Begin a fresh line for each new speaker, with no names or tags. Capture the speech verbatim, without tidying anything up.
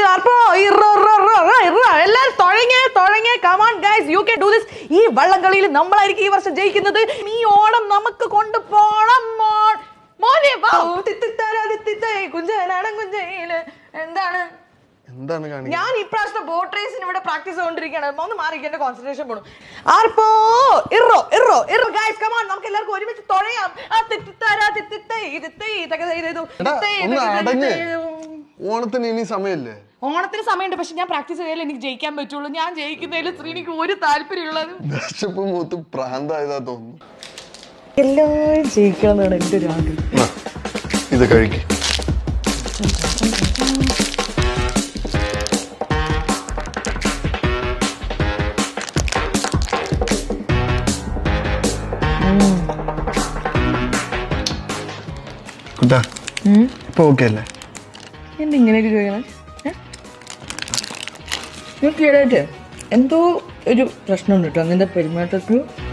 Arpo, come on guys, you can do this. This Vallangalil Nammaliriki versus Jaikinadu. Me Odam Namak Konda Podam Mod. Mone Bow Titara Kunjana Kunjail and then. ഞാൻ ഇപ്രാവശ്യം boat റേസിന് ഇവിടെ practice ചെയ്തുകൊണ്ടിരിക്കുകയാണ്. ഒന്ന് മാറിക്കേണ്ട concentration പോണം. ആർപ്പോ ഇറോ ഇറോ ഇറോ ഗൈസ് കം ഓൺ നമുക്ക് എല്ലാവർക്കും ഒരുമിച്ച് തുഴയാം.
ഓണത്തിന് ഇനി സമയമില്ലേ?
ഓണത്തിന് സമയമുണ്ട്, പക്ഷെ ഞാൻ പ്രാക്ടീസ് ചെയ്താലേ എനിക്ക് ജയിക്കാൻ പറ്റുള്ളൂ. ഞാൻ ജയിക്കുന്നതിൽ ശ്രീനിക്ക് ഒരു താല്പര്യമുള്ളത്
വിശപ്പ് മൂത്ത് പ്രാന്തായതാ തോന്നുന്നു.
എല്ലാവരും ജയിക്കണം എന്നാണ് എൻ്റെ ഒരു ആഗ്രഹം.
ഇത് കഴിക്കും. ഇപ്പൊ ഓക്കെ അല്ലേ?
എന്താ ഇങ്ങനെയൊക്കെ ചോദിക്കണം? ഞാൻ ക്ലിയറായിട്ട് എന്തോ ഒരു പ്രശ്നമുണ്ട് കേട്ടോ അങ്ങനത്തെ പെരുമാറ്റത്തിൽ.